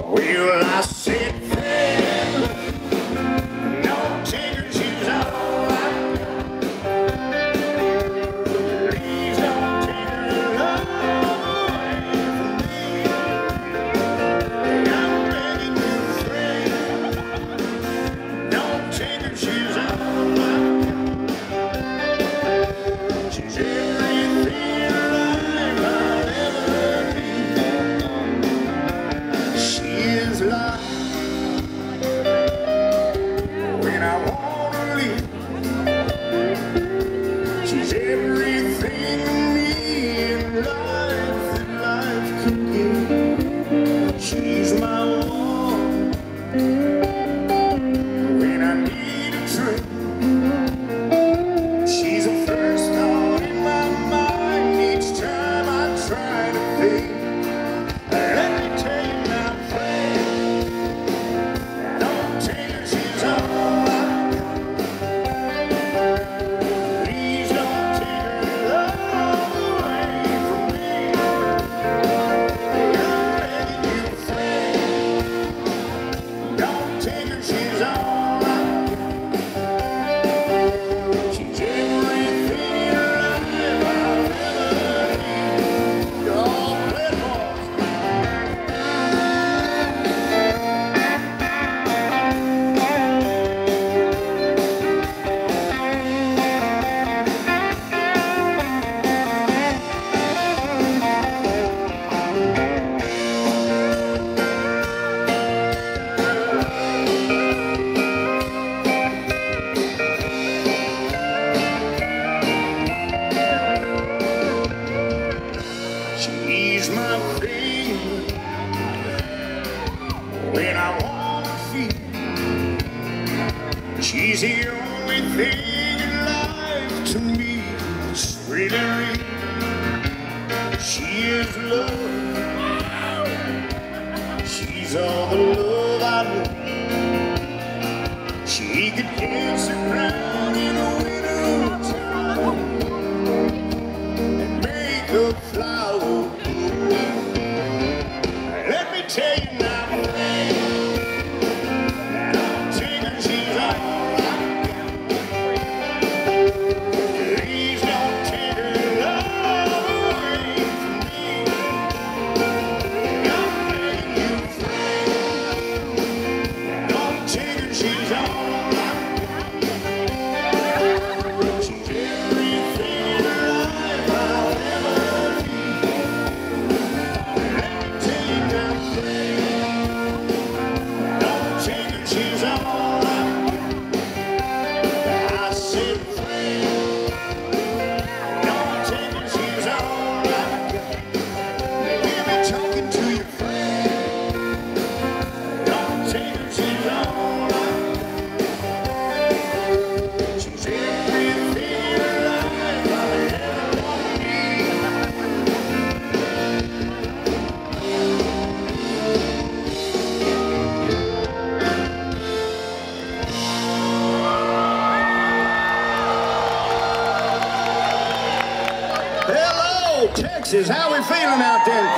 Well, I said, friend, don't take her shoes off. Please don't take her love away from me. I'm begging you, friend, don't take her shoes off. She's everything alive I'll ever need. She is life when I wanna leave. She's everything to me in life that life can give. She's my one when I need a drink. She's the first thought in my mind each time I try to think. Let me tell you now, friend, don't take her shoes off. Please don't take her love away from me. I'm begging you, friend, don't take her shoes off. She's everything alive I'll ever need. Y'all play ball. She's my friend when I wanna feel. She's the only thing in life to me that's really real. She is love. She's all the love I know. She could dance around in a winter time and make a flower bloom. Let me tell you now, friend, don't take her shoes off. Please don't take her love away from me. I'm begging you, friend, don't take her shoes off. She's everything alive I'll ever need. Let me tell you now, friend, don't take her shoes off. I said, friend, don't take her shoes off. Hear me talking to you, friend, don't take her shoes off. She's everything alive I'll ever need. Hello, Texas. How we feeling out there?